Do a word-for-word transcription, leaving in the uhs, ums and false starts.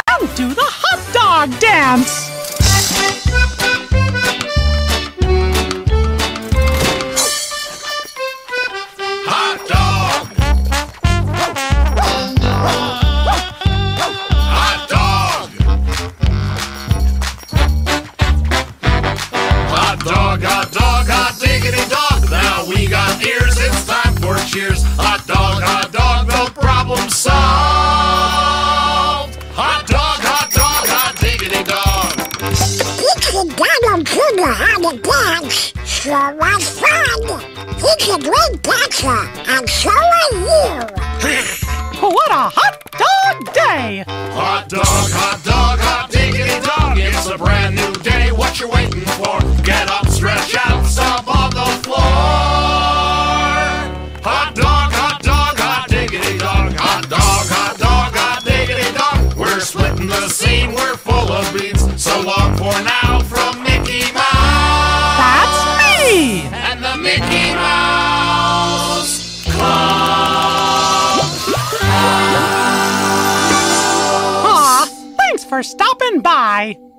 and do the hot dog dance. Hot dog. Hot dog. Hot dog, hot dog, hot diggity dog. Now we got ears, it's time for cheers. Hot dog, hot dog, no problem solved. Hot dog, hot dog, hot diggity dog. It's a double sugar on the dance. So much fun. He's a great dancer, and so are you. What a hot dog day! Hot dog, hot dog, hot diggity dog. It's a brand new day, what you waiting for? Get up, stretch out, stop on the floor. Hot dog, hot dog, hot diggity dog. Hot dog, hot dog, hot diggity dog. We're splitting the scene, we're full of beats. So long for now from Mickey Mouse. That's me! And the Mickey Mouse Club. Aw, thanks for stopping by.